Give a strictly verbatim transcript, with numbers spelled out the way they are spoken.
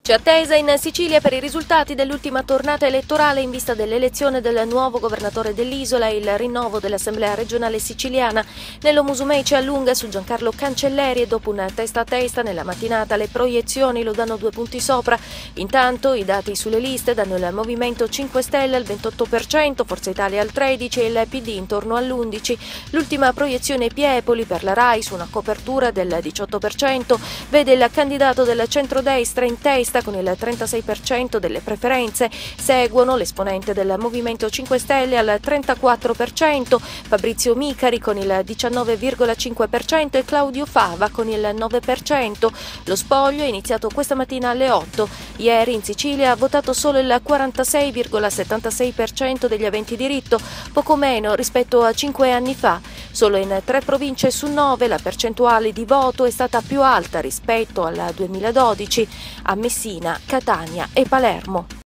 C'è attesa in Sicilia per i risultati dell'ultima tornata elettorale in vista dell'elezione del nuovo governatore dell'isola e il rinnovo dell'Assemblea regionale siciliana. Nello Musumei ci allunga su Giancarlo Cancelleri e dopo una testa a testa nella mattinata le proiezioni lo danno due punti sopra. Intanto i dati sulle liste danno il Movimento cinque Stelle al ventotto per cento, Forza Italia al tredici per cento e il P D intorno all'undici per cento. L'ultima proiezione Piepoli per la RAI su una copertura del diciotto per cento vede il candidato del centrodestra in testa con il trentasei per cento delle preferenze. Seguono l'esponente del Movimento cinque Stelle al trentaquattro per cento, Fabrizio Micari con il diciannove virgola cinque per cento e Claudio Fava con il nove per cento. Lo spoglio è iniziato questa mattina alle otto. Ieri in Sicilia ha votato solo il quarantasei virgola settantasei per cento degli aventi diritto, poco meno rispetto a cinque anni fa. Solo in tre province su nove la percentuale di voto è stata più alta rispetto al duemiladodici, a Messina, Catania e Palermo.